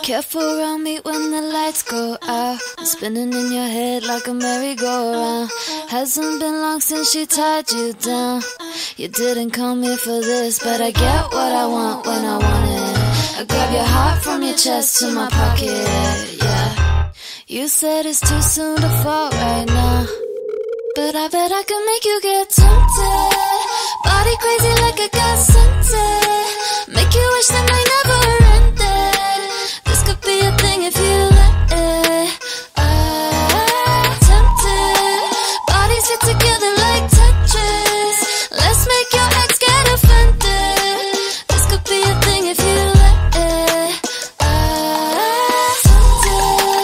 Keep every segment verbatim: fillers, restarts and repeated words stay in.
Careful around me when the lights go out. I'm spinning in your head like a merry-go-round. Hasn't been long since she tied you down. You didn't come here for this, but I get what I want when I want it. I grab your heart from your chest to my pocket, yeah. You said it's too soon to fall right now, but I bet I can make you get tempted. Body crazy like I got scented. Make you wish the night never ended. This could be a thing if you let it. I'm tempted. Bodies fit together like tetris. Let's make your ex get offended. This could be a thing if you let it. I'm tempted.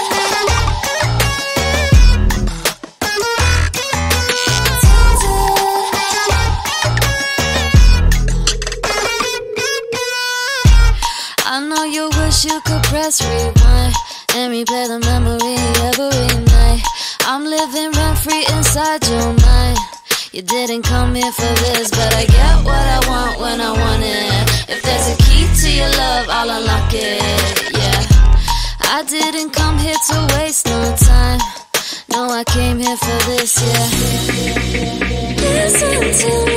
I know you wish you could press rewind and replay the memory every night. I'm living rent-free inside your mind. You didn't come here for this, but I get what I want when I want it. If there's a key to your love, I'll unlock it, yeah. I didn't come here to waste no time. No, I came here for this, yeah. Listen to me.